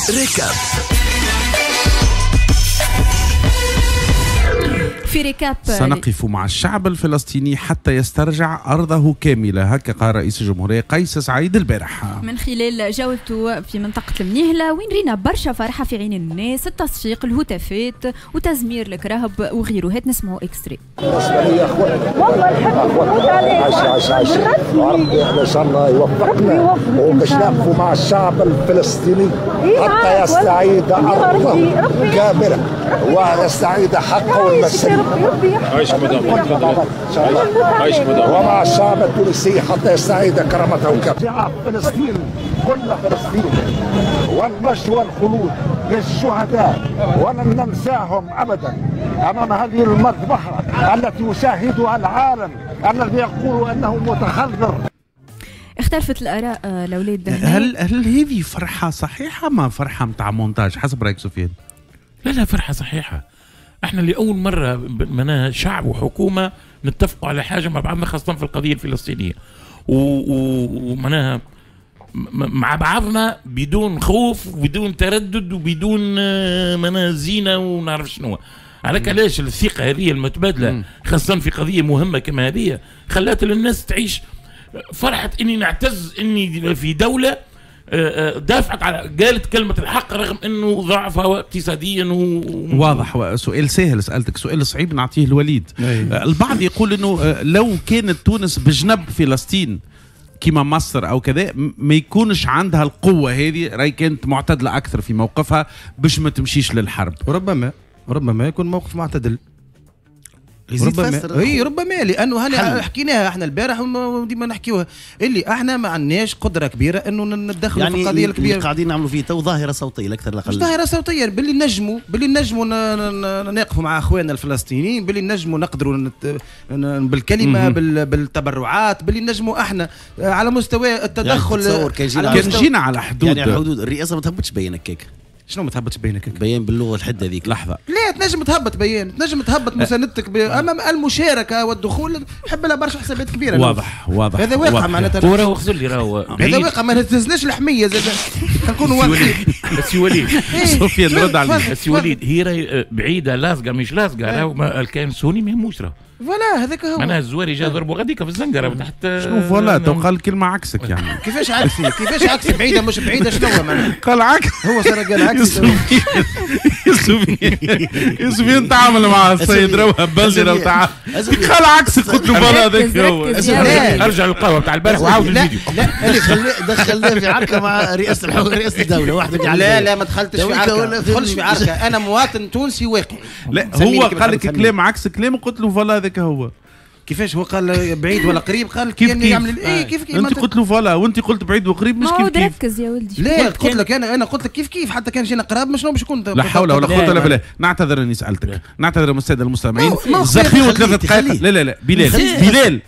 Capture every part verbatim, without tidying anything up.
ريكاب. في ريكاب سنقف مع الشعب الفلسطيني حتى يسترجع أرضه كاملة، هكا قال رئيس الجمهورية قيس سعيد البارح من خلال جولته في منطقة المنيهلة، وين رينا برشا فرحة في عين الناس، التصفيق، الهتافات وتزمير الكراهب وغيره. هات نسمعوا اكستري. والله الحمد لله عاش عاش عاش وربي احنا ان شاء الله يوفقنا وباش نقفوا مع الشعب الفلسطيني حتى يستعيد أرضه كاملة ويستعيد حقه والمسؤولية. عيش مدام عيش مدام ومع الشعب التونسي حتى يستعيد كرامته كاملة. شعب فلسطين كل فلسطين والمجد والخلود للشهداء ولن ننساهم ابدا امام هذه المذبحه التي يشاهدها العالم الذي يقول انه متخلر. اختلفت الاراء الاولاد. هل هل هذه فرحه صحيحه ما فرحه متاع مونتاج حسب رايك سفيان؟ لا لا فرحه صحيحه. احنا لاول مره معناها شعب وحكومه نتفقوا على حاجه مع بعضنا، خاصه في القضيه الفلسطينيه، ومعناها مع بعضنا بدون خوف وبدون تردد وبدون معناها زينه ونعرف شنو. على علاش الثقه هذه المتبادله خاصه في قضيه مهمه كما هذه خلات الناس تعيش فرحه اني نعتز اني في دوله دافعت على قالت كلمه الحق رغم انه ضعفها اقتصاديا و... واضح. سؤال سهل سالتك، سؤال صعيب نعطيه الوليد. أيه. البعض يقول انه لو كانت تونس بجنب فلسطين كما مصر او كذا ما يكونش عندها القوه هذه، راهي كانت معتدله اكثر في موقفها باش ما تمشيش للحرب. ربما ربما يكون موقف معتدل. ربما اي ربما لانه هنا حكيناها احنا البارح وديما نحكيوها اللي احنا ما عندناش قدره كبيره انه ندخلوا يعني في القضيه الكبيره اللي قاعدين نعملوا فيه تو ظاهره صوتيه اكثر لا اقل. مش ظاهره صوتيه، باللي نجموا باللي نجموا نقفوا مع اخواننا الفلسطينيين، باللي نجموا نقدروا نت... بالكلمه بال... بالتبرعات، باللي نجموا احنا على مستوى التدخل. يعني كان جينا على, مستوى... جينا على حدود يعني حدود الرئاسه ما تهبطش بين هكاك. شنو ما تهبطش بينك؟ بيان باللغه الحده هذيك. لحظه لا تنجم تهبط بيان، تنجم تهبط مساندتك امام المشاركه والدخول، نحب لها برشا حسابات كبيره. واضح واضح هذا واقع معناتها. وراه وخذ لي راهو هذا واقع، ما نهزناش الحميه زاد نكونوا واقعين. بس وليد سفيان رد عليه. بس وليد هي راهي بعيده لاصقه مش لاصقه، راهو الكائن السوني ما يهموش راه. فوالا هذاك هو. معناها الزواري جا ضربوا غاديك في الزنقره تحت. شنو فوالا تو قال كلمه عكسك يعني. كيفاش عكسي؟ كيفاش عكسي؟ بعيده مش بعيده شنو معناها؟ قال عكس. هو صار قال عكس. يا سفيان يا سفيان تعامل مع السيد روها بلدي لو تعال قال عكسك قلت له فوالا هذاك هو. ارجع للقهوه بتاع البارح وعاود الفيديو. لا دخلنا في عركه مع رئاسه الحكومه رئاسه الدوله واحده. لا لا ما دخلتش في عركه، ما دخلتش في عركه، انا مواطن تونسي واقعي. لا هو قال لك كلام عكس كلام قلت له فوالا هذاك هو. كيفاش هو قال بعيد ولا قريب؟ قال كيف كيف يعمل ايه كيف كيف. انت قلت له فوالا وانت قلت بعيد وقريب مش كيف كيف. ركز يا ولدي. لا قلت لك انا انا قلت لك كيف كيف حتى كان جينا قراب ما شنو باش يكون. لا حول ولا قوه الا بالله. نعتذر اني سالتك، نعتذر من الساده المستمعين. زفيو ثلاثه دقائق. لا لا لا بلال بلال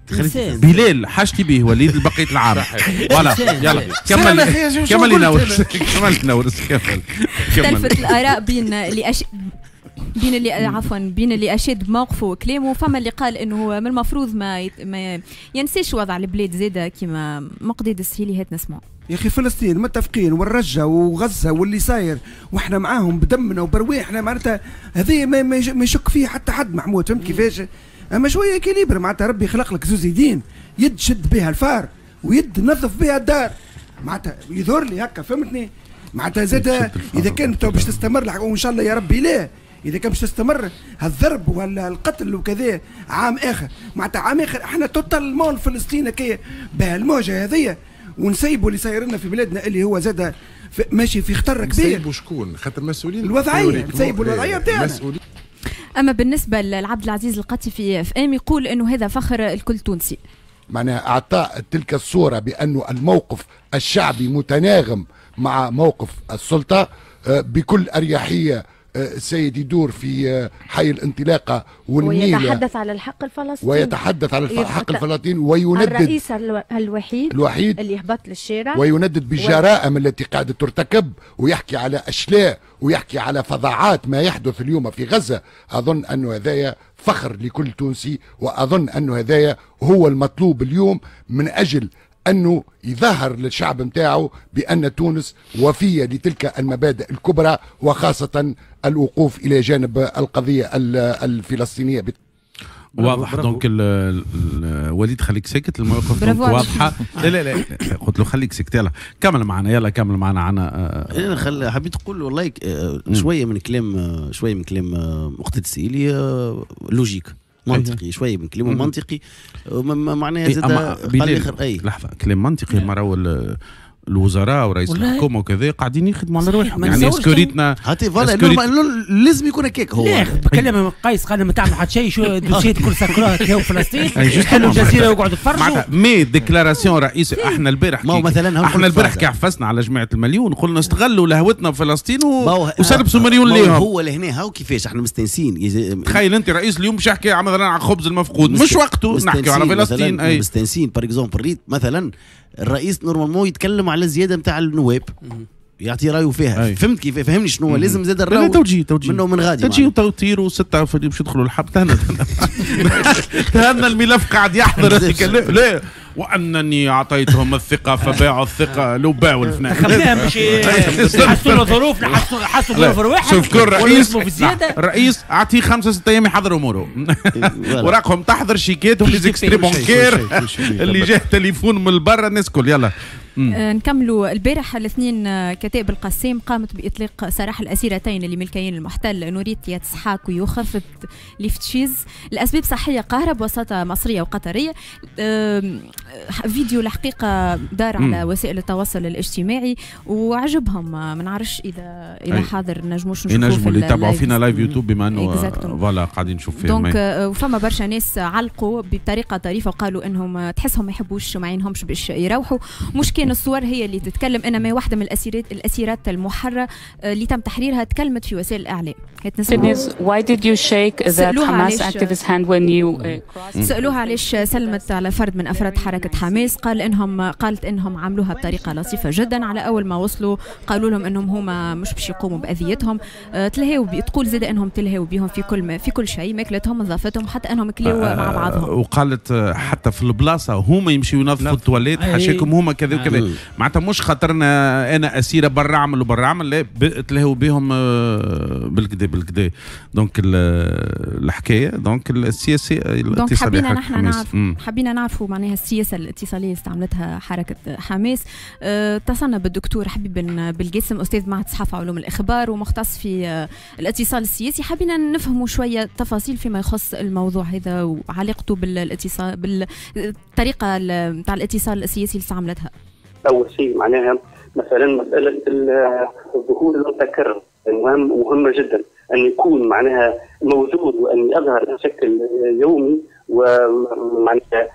بلال حاجتي به وليد لبقيه العام. فوالا يلا كمل كمل ينورس كمل ينورس كمل. اختلفت الاراء بين اللي أش... بين اللي عفوا بين اللي اشاد بموقفه وكلامه، فما اللي قال انه هو من المفروض ما يت... ما ينساش وضع البلاد زاده كما مقداد السهيلي. هات نسمع. يا اخي فلسطين متفقين والرجه وغزه واللي صاير واحنا معاهم بدمنا وبرواحنا، معناتها هذه ما, ما يشك فيه حتى حد محمود. فهمت كيفاش؟ اما شويه كاليبر، معناتها ربي خلق لك زوز يدين، يد شد بها الفار ويد نظف بها الدار، معناتها يظهر لي هكا. فهمتني؟ معناتها زاد اذا كانت باش تستمر وان شاء الله يا ربي لا، اذا كان باش تستمر هالضرب ولا القتل وكذا عام اخر، معناتها عام اخر احنا توتال مول فلسطين كي بهالموجه هذيا ونسيبوا اللي صاير لنا في بلادنا اللي هو زاد ماشي في خطر كبير. نسيبوا شكون؟ خاطر المسؤولين الوضعيه، نسيبوا الوضعيه بتاعنا. اما بالنسبه لعبد العزيز القطي في اف ام يقول انه هذا فخر الكل تونسي. معناها اعطاء تلك الصوره بانه الموقف الشعبي متناغم مع موقف السلطه بكل اريحيه. السيد يدور في حي الانطلاقه والنيل ويتحدث على الحق الفلسطيني ويتحدث على الحق الفلسطيني ويندد الرئيس الوحيد الوحيد اللي يهبط للشارع ويندد بالجرائم و... التي قاعده ترتكب، ويحكي على اشلاء ويحكي على فظاعات ما يحدث اليوم في غزه. اظن انه هذايا فخر لكل تونسي، واظن انه هذايا هو المطلوب اليوم من اجل أنه يظهر للشعب متاعه بأن تونس وفية لتلك المبادئ الكبرى، وخاصة الوقوف إلى جانب القضية الفلسطينية. واضح. دونك وليد خليك ساكت، المواقف واضحه. لا لا لا قلت له خليك ساكت. يلا كمل معنا، يلا كمل معنا. عنا انا خل... حبيت نقول والله شويه من كلام شويه من كلام مقتدسي اللي لوجيك منطقي، شويه من كلامه منطقي معناها زاد بالاخر. اي لحظه، كلام منطقي. المره الوزراء ورئيس الحكومه وكذا قاعدين يخدموا على روحهم، يعني سكوريتنا هاتي فوالا لازم يكون هكاك. هو لا بكلم قيس قال ما تعمل حتى شيء، شو دوسيه كل سكرات هو فلسطين حلوا الجزيره ويقعدوا يتفرجوا. مي ديكلاراسيون رئيس احنا البارح ما مثلا احنا البارح كي حفزنا على جماعه المليون قلنا استغلوا لهوتنا في فلسطين وسربسوا مليون ليهم. هو لهنا هاو كيفاش احنا مستانسين. تخيل انت رئيس اليوم باش يحكي مثلا على خبز المفقود، مش وقته نحكي على فلسطين. اي مستانسين باغ اكزومبل مثلا الرئيس نورمالمون يتكلم على الزياده نتاع النواب، يعطي رايه فيها. أي. فهمت كيف؟ فهمني شنو لازم زاد الراي توجيه توجيه منه من غادي توجيه وتوتير وستة باش يدخلوا الحب. تهنا تهنا الملف قاعد يحضر. لا وانني اعطيتهم الثقه فباعوا الثقه لو باعوا الفنان. خلينا باش نحسوا له ظروف، نحسوا نحسوا ظروف رواحهم. شوف كل رئيس الرئيس اعطيه خمسه ستة ايام يحضر اموره، وراقهم تحضر شيكاتهم لي زيكستري بونكير اللي جاه تليفون من برا الناس كل. يلا آه نكملوا. البارح الاثنين آه كتائب القسام قامت باطلاق سراح الاسيرتين اللي ملكيين المحتل نوريت سحاك ويوخفت ليفتشيز لاسباب صحيه قاهره بوساطه مصريه وقطريه. آه فيديو الحقيقه دار على وسائل التواصل الاجتماعي وعجبهم. ما نعرفش اذا الى حاضر نجموش نشوفوا ينجموا اللي يتابعوا فينا لايف يوتيوب بما انه فوالا قاعدين نشوف فيهم. دونك آه وفما برشا ناس علقوا بطريقه طريفه وقالوا انهم تحسهم ما يحبوش ما عينهمش باش يروحوا. مشكلة الصور هي اللي تتكلم، انما واحدة من الاسيرات الاسيرات المحرة اللي تم تحريرها تكلمت في وسائل الاعلام. Why did you shake that Hamas activist hand when you crossed? سألوها علاش سلمت على فرد من افراد حركة حماس، قال انهم قالت انهم عملوها بطريقة لطيفة جدا. على اول ما وصلوا قالوا لهم انهم هما مش باش يقوموا باذيتهم. تلهاو تقول زاد انهم تلهاو بهم في كل ما في كل شيء، ماكلتهم نظافتهم حتى انهم كلاو مع بعضهم. وقالت حتى في البلاصة هما يمشيوا ينظفوا التواليت حاشاكم هما كذا وكذا. معناتها مش خاطرنا انا اسيره برا عمل وبرا عمل، لا تلهوا بهم بالكدا بالكدا. دونك الحكايه دونك السياسه الاتصاليه حبينا نحن نعرف حبينا نعرفوا معناها السياسه الاتصاليه اللي استعملتها حركه حماس. أه اتصلنا بالدكتور حبيب بن بالقاسم استاذ معهد صحافه وعلوم الاخبار ومختص في أه الاتصال السياسي. حبينا نفهموا شويه تفاصيل فيما يخص الموضوع هذا وعلاقته بالاتصال بالطريقه نتاع الاتصال السياسي اللي استعملتها. أول شيء معناها مثلا مسألة الظهور المتكرر مهم مهمة جدا أن يكون معناها موجود وأن يظهر بشكل يومي ومعناها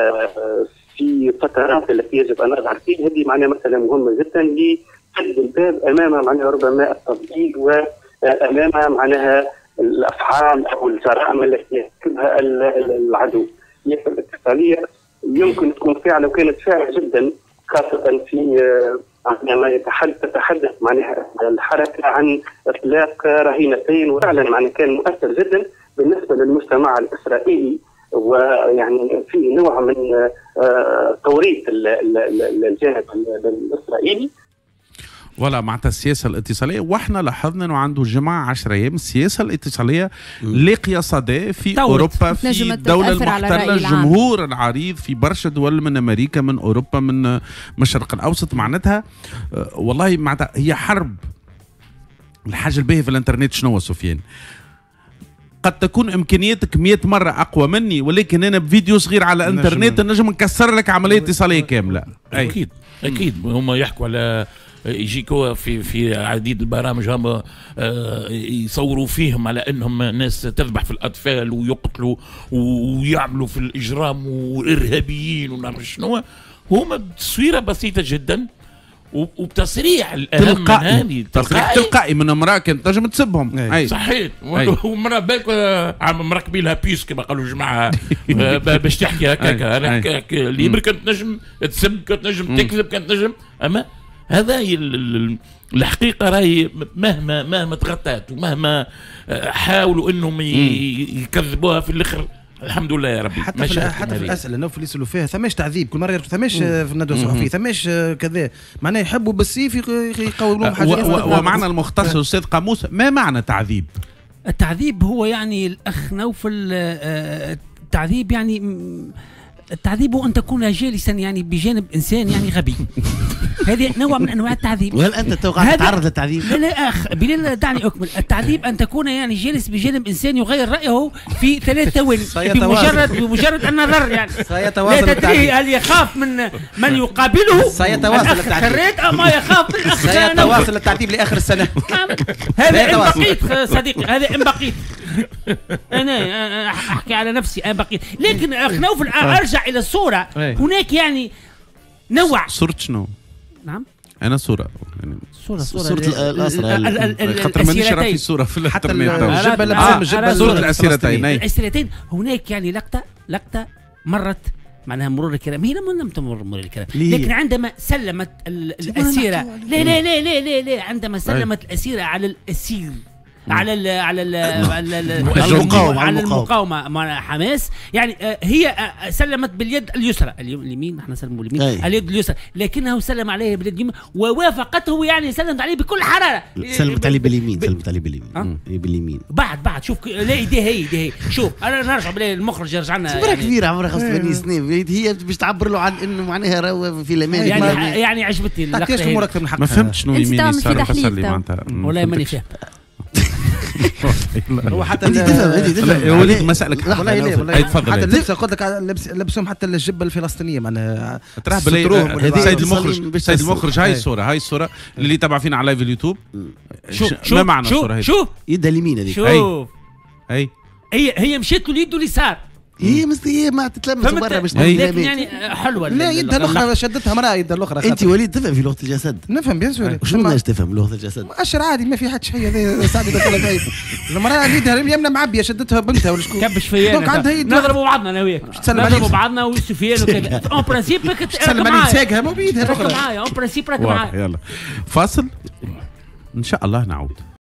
في فترات التي يجب أن أظهر فيه. هذه معناها مثلا مهمة جدا لسد الباب أمام معناها ربما التضليل وأمام معناها الأفعال أو الجرائم التي يرتكبها العدو. الاتصالية يمكن تكون فعلا وكانت فعلا جدا، خاصة في عندما يتحدث تتحدث معناها الحركة عن إطلاق رهينتين، وفعلا معناها كان مؤثر جدا بالنسبة للمجتمع الإسرائيلي، ويعني في نوع من توريث الجانب الإسرائيلي. ولا معناتها السياسه الاتصاليه، واحنا لاحظنا انه عنده جماعه عشر ايام السياسه الاتصاليه لاقيه صدى في اوروبا، في الدوله المحتله، الجمهور العريض في برشا دول من امريكا، من اوروبا، من الشرق الاوسط. معناتها والله معناتها هي حرب. الحاجه الباهيه في الانترنت شنو سفيان؟ قد تكون امكانياتك مئة مره اقوى مني، ولكن انا بفيديو صغير على الانترنت نجم نكسر لك عمليه اتصاليه كامله. اكيد اكيد هم يحكوا على يجيكوا في في عديد البرامج هم يصوروا فيهم على انهم ناس تذبح في الاطفال ويقتلوا ويعملوا في الاجرام وارهابيين ونعرف شنو. هما بتصويره بسيطه جدا وبتصريح الاهم من هذه تصريح تلقائي من امراه كانت تنجم تسبهم. اي صحيح. ومراه بالك مركبين لها بيس كما قالوا الجماعه باش تحكي هكاك. اللي برك كانت نجم تسب، كانت نجم تكذب، كانت نجم. اما هذا الحقيقة راهي مهما مهما تغطات ومهما حاولوا انهم يكذبوها في الاخر الحمد لله يا ربي. حتى في حتى في الاسئله نوفل يسالوا فيها ثماش تعذيب كل مره ثماش في الندوه الصحفيه ثماش كذا معناه يحبوا بالسيف يقولوا حاجات. ومعنى المختص الاستاذ قاموس ما معنى تعذيب؟ التعذيب هو يعني الاخ نوفل التعذيب يعني التعذيب هو ان تكون جالسا يعني بجانب انسان يعني غبي. هذه نوع من انواع التعذيب. وهل انت توقع تتعرض للتعذيب؟ لا لا اخ بلال دعني اكمل. التعذيب ان تكون يعني جالس بجانب انسان يغير رايه في ثلاث ثواني بمجرد بمجرد النظر يعني. سيتواصل لا تدري هل يخاف من من يقابله سيتواصل التعذيب أم يخاف من الاخ سيتواصل التعذيب لاخر السنه. هذا ان بقيت صديقي هذا ان بقيت. انا احكي على نفسي ان بقيت. لكن اخ نوفل ارجع الى الصوره. هناك يعني نوع صورة شنو؟ نعم انا صورة يعني صورة صورة صورة الأسرة خاطر مانيش راه في صورة في حتى الانترنت الجبل الجبل صورة الأسيرتين. الأسيرتين هناك يعني لقطة لقطة مرت معناها مرور الكرام. هي لم تمر مرور الكرام لكن عندما سلمت الأسيرة لا لا لا لا لا, لا عندما سلمت الأسيرة على الأسير على ال على ال على المقاومة على المقاومة مع حماس يعني هي سلمت باليد اليسرى اليمين نحن سلموا اليمين اليد اليسرى لكنه سلم عليه باليد اليمين ووافقته يعني سلمت عليه بكل حرارة. سلمت عليه باليمين سلمت عليه باليمين أه؟ باليمين بعد بعد شوف لا ايديه هي ايديه شوف انا نرجع بلا المخرج يرجع لنا يعني كبيرة عمرها خمسة وثمانين سنة هي باش تعبر له عن انه معناها راهو في الامان يعني يعني عجبتني ما فهمتش شنو يمين يسار فسر لي معناتها والله ماني فاهم. هو حتى انت تفهم انت تفهم يا وليد مسألة والله لا والله تفضل حتى اللبس قلت لك لبسهم حتى الجبه الفلسطينيه معناها تراه بلي سيد المخرج سيد المخرج هاي الصوره هاي الصوره اللي تابع فينا على لايف اليوتيوب. شوف ما معنى الصوره هي؟ شوف يدها اليمين هذيك شوف اي هي هي مشيت له اليد اليسار هي مستهي ما تتلمس برا باش لكن يعني حلوه لا يدها الاخرى شدتها مراه يدها الاخرى. انت وليد تفهم في لغه الجسد؟ نفهم بيان سور. شنو الناس تفهم لغه الجسد؟ اشر عادي ما في حد شيء هذا سعد يقول لك المراه يدها اليمنى معبيه شدتها بنتها ولا شكون كبش فيا نضربوا بعضنا انا وياك نضربوا بعضنا وسفيان وكذا اون برانسيب راك تسلم عليه ساقها ما بيدها راك معايا اون برانسيب راك معايا. يلا فاصل ان شاء الله نعود.